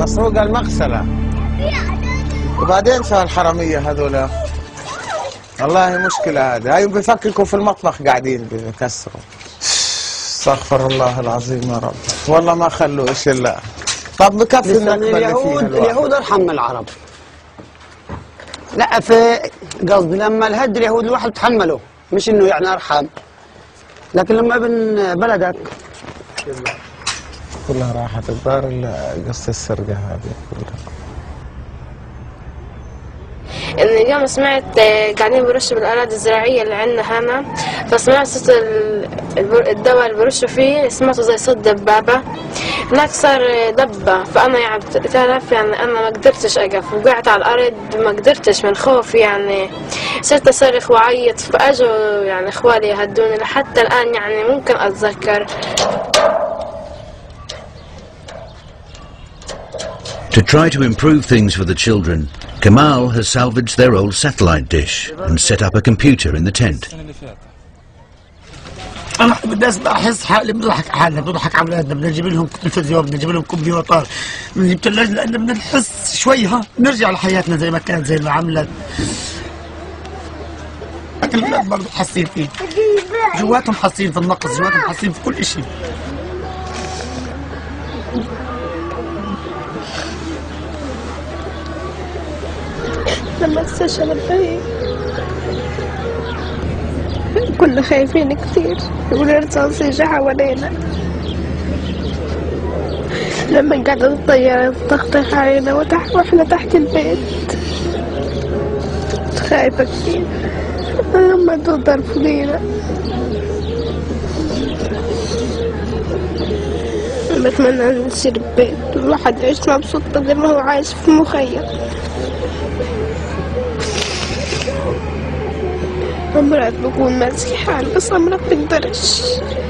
مسروقة المغسلة. وبعدين شو هالحرامية هذولا؟ والله مشكلة هذا، هاي بفككوا في المطبخ قاعدين بكسروا. استغفر الله العظيم يا رب، والله ما خلوا إشي إلا. طب بكفي النكبة اللي فيها اليهود أرحم من العرب. لا في قصدي لما الهد اليهود الواحد تحمله، مش إنه يعني أرحم. لكن لما ابن بلدك كلها راحت الدار إلا قصة السرقة هذه كلها. إني اليوم سمعت قاعدين برشوا بالأراضي الزراعية اللي عندنا هنا، فسمعت صوت الدواء اللي برشوا فيه، سمعته زي صوت دبابة. هناك صار دبة، فأنا يعني تعرف يعني أنا ما قدرتش أقف، وقعت على الأرض ما قدرتش من خوف يعني. صرت أصرخ وأعيط، فأجوا يعني إخوالي يهدوني لحتى الآن يعني ممكن أتذكر. To try to improve things for the children, Kamal has salvaged their old satellite dish and set up a computer in the tent. أنا بالناس بحس حالي بنضحك حالنا، بنضحك على أولادنا، بدنا نجيب لهم تلفزيون، بدنا نجيب لهم كمبيوتر، بنجيب ثلاجة، لأن بدنا نحس شوي نرجع لحياتنا زي ما كانت، زي ما عملت. لكن الأولاد برضه حاسين فيه، جواتهم حاسين في النقص، جواتهم حاسين في كل شيء. لما استشهد البي كنا خايفين كثير، والرصاص يجي حوالينا. لما قعدت الطيارة تطخطخ علينا واحنا تحت البيت خايفة كثير. لما تضرب فينا بتمنى ان نصير ببيت الواحد يعيش مبسوط بدل ما هو عايش في مخيم. مرات بكون ماسكي حال، بس مرات بقدرش.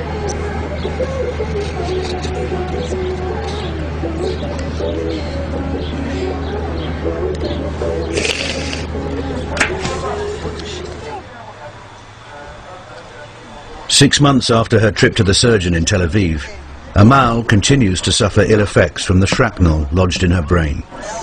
Six months after her trip to the surgeon in Tel Aviv, Amal continues to suffer ill effects from the shrapnel lodged in her brain.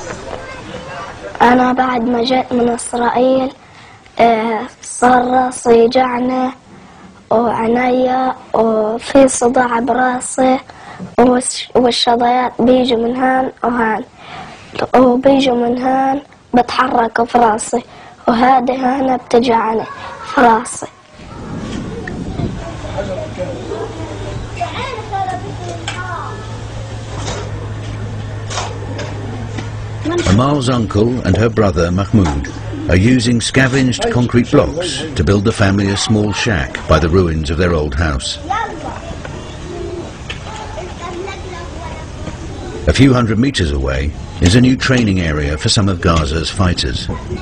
أنا بعد ما جيت من إسرائيل صار راسي يوجعني وعينيا وفي صداع براسي والشظيات بيجوا من هان وهان وبيجوا من هان بتحركوا في راسي وهذه هنا بتجعني في راسي. Amal's uncle and her brother Mahmoud are using scavenged concrete blocks to build the family a small shack by the ruins of their old house. A few hundred meters away is a new training area for some of Gaza's fighters.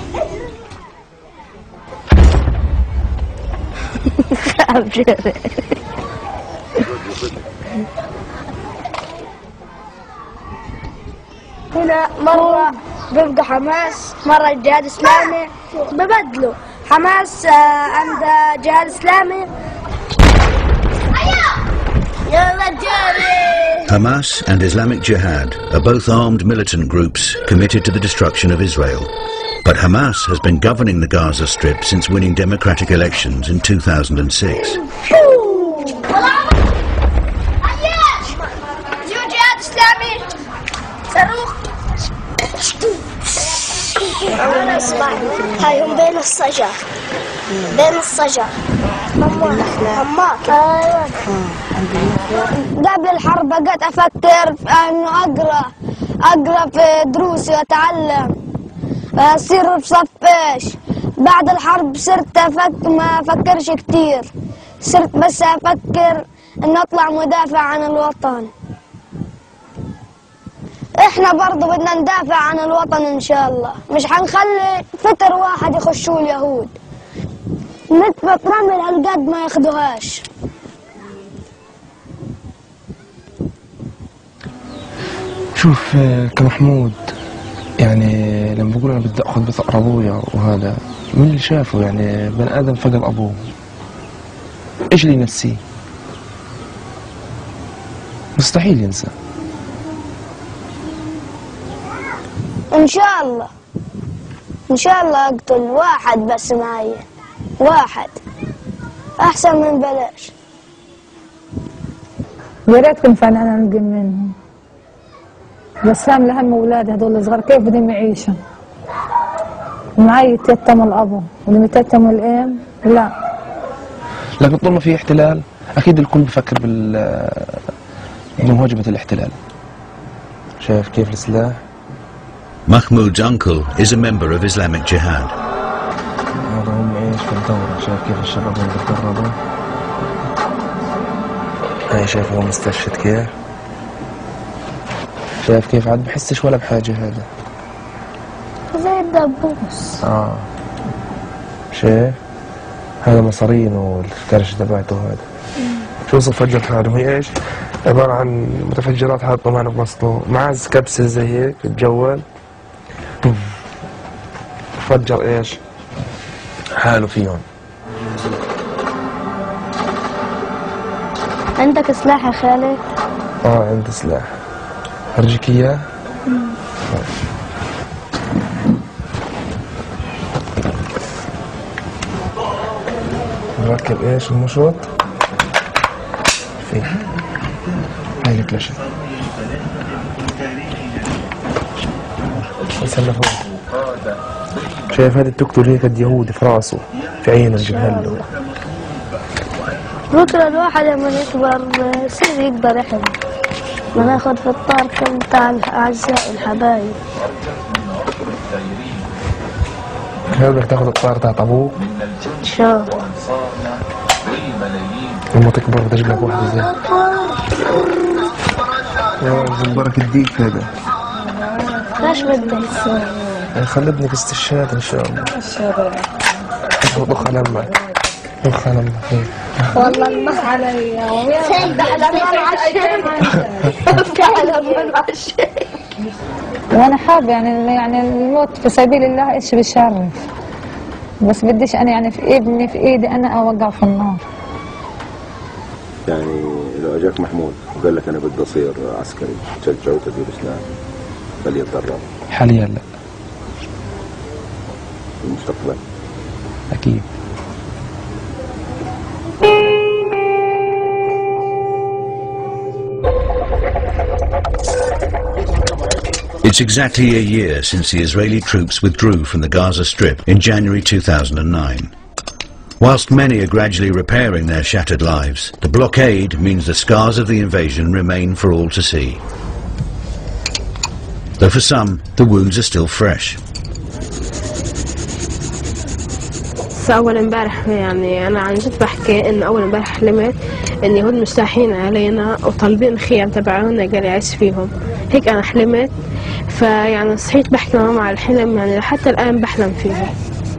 هنا مرة بيبقى حماس، مرة الجهاد الإسلامي ببدلوا حماس عند جهاد إسلامي. Hamas and Islamic Jihad are both armed militant groups committed to the destruction of Israel. But Hamas has been governing the Gaza Strip since winning democratic elections in 2006. أنا أسمع هايهم بين الشجر، بين الشجر هماك. أيوة. قبل الحرب بقيت أفكر إنه أقرأ في دروسي وأتعلم أصير بصف إيش. بعد الحرب صرت ما أفكرش كتير، صرت بس أفكر إنه أطلع مدافع عن الوطن. احنا برضو بدنا ندافع عن الوطن ان شاء الله، مش حنخلي فتر واحد يخشوا اليهود. نتفة رمل هالقد ما ياخدوهاش. شوف كمحمود، يعني لما بقول انا بدي اخذ بثأر ابويا وهذا من اللي شافه، يعني بني ادم فقد ابوه، ايش اللي ينسيه؟ مستحيل ينسى. إن شاء الله إن شاء الله أقتل واحد بس معي، واحد أحسن من بلاش. يا ريت كنت فعلا أنا أنقم منهم، بس فاهم لهم أولادي هذول الصغار كيف بدهم يعيشوا؟ معي يتيتم الأب ولما يتيتم الأم لا. لكن طول ما في احتلال اكيد الكل بفكر بمهاجمة الاحتلال. شايف كيف السلاح؟ Mahmoud's uncle is a member of Islamic Jihad. هذا هم ايش في الدورة، شايف كيف الشباب اللي بيتدربوا؟ هاي شايف هو مستشهد كيف؟ شايف كيف عاد بحسش ولا بحاجة هذا. زي الدبوس. شايف؟ هذا مصارين والكرش تبعته هذا. شو فجر حاله؟ هي ايش؟ عبارة عن متفجرات حاطة معنا بمسطو، معاز كبسة زي هيك تجول فجر ايش؟ حاله فيهم. عندك سلاح يا خالد؟ عندي سلاح. ارجيك اياه؟ نركب ايش المشوط؟ فيه هاي الكلاشة. استنى فوق. شايف هذا التوك هيك قد يهودي في راسه، في عينه جبهة له. بكرة الواحد لما يكبر يصير يقدر يحلم. وناخذ في الطار كم بتاع الأعزاء الحبايب. هل بدك تاخذ الطار تاع ابوك؟ إن شاء الله. لما تكبر بدي اجيب لك واحدة زي يا زبرك الديك هذا. ليش بدك؟ خلي ابنك استشهاد ان شاء الله. ضخ على امك، ضخ على امك. والله المس علي وانا حابه يعني الموت في سبيل الله ايش بيشرف، بس بديش انا يعني في ابني في ايدي انا اوقع في النار. يعني لو اجاك محمود وقال لك انا بدي اصير عسكري تشجعه وتدير اسلام خليه يتدرب؟ حاليا لا. المستقبل اكيد. It's exactly a year since the Israeli troops withdrew from the Gaza Strip in January 2009. Whilst many are gradually repairing their shattered lives, the blockade means the scars of the invasion remain for all to see. Though for some, the wounds are still fresh. أول امبارح يعني أنا عن جد بحكي إن أول امبارح حلمت إن يهود مجتاحين علينا وطالبين خيام تبعونا قال يعيش فيهم، هيك أنا حلمت. فيعني صحيت بحكي ماما على الحلم، يعني حتى الآن بحلم فيه.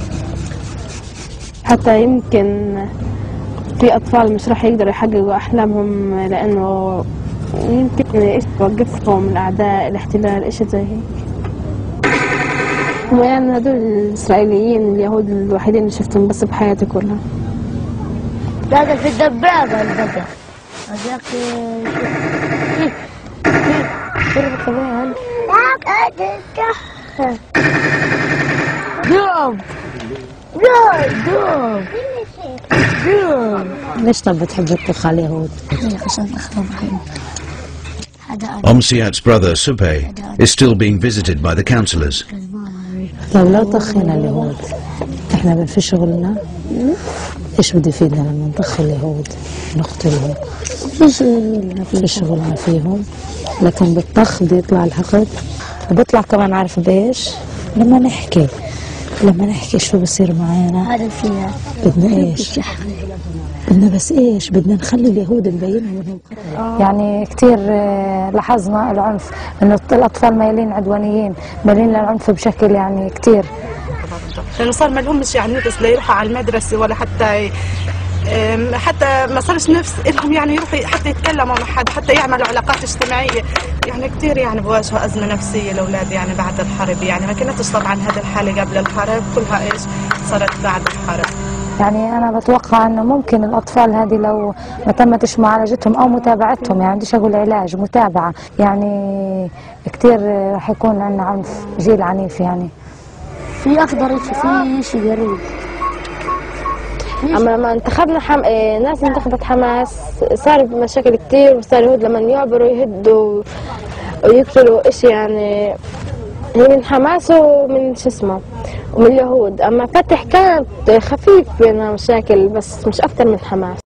حتى يمكن في أطفال مش راح يقدروا يحققوا أحلامهم لأنه يمكن إيش توقفهم الأعداء الاحتلال إيش زي هيك. يعني هدول الإسرائيليين اليهود الوحيدين اللي شفتهم بس بحياتي كلها. هذا في الدبابة البقر. هذاك شرب كمان. دوب دوب دوب. ليش طب بتحب تطبخ على اليهود؟ Omsiat's brother Subhay is still being visited by the councillors. لو طخينا اليهود احنا بنفي شغلنا، ايش بده يفيدنا لما نطخ اليهود نقتلهم؟ في شغلنا فيهم، لكن بالطخ بده يطلع الحقد، وبيطلع كمان عارف بايش؟ لما نحكي شو بصير معانا. هذا فيها بدنا ايش؟ بدنا بس ايش؟ بدنا نخلي اليهود نبينهم انهم يعني كثير لاحظنا العنف، انه الاطفال مايلين عدوانيين، مايلين للعنف بشكل يعني كثير. لانه صار ما لهمش يعني نفس ليروحوا على المدرسه ولا حتى ما صارش نفس لهم يعني يروحوا حتى يتكلموا مع حد، حتى يعملوا علاقات اجتماعيه. يعني كثير يعني بواجهوا ازمه نفسيه الاولاد يعني بعد الحرب. يعني ما كانتش طبعا هذه الحاله قبل الحرب، كلها ايش صارت بعد الحرب. يعني أنا بتوقع أنه ممكن الأطفال هذه لو ما تمتش معالجتهم أو متابعتهم، يعني بديش أقول علاج، متابعة، يعني كتير راح يكون عندنا عنف، جيل عنيف يعني. في أخضر في شيء غريب. اما لما انتخبنا ناس انتخبت حماس صار مشاكل كتير، وصار اليهود لما يعبروا يهدوا ويقتلوا اشي، يعني هي من حماس ومن شو اسمه ومن اليهود. اما فتح كانت خفيف بينها مشاكل بس مش اكتر من حماس.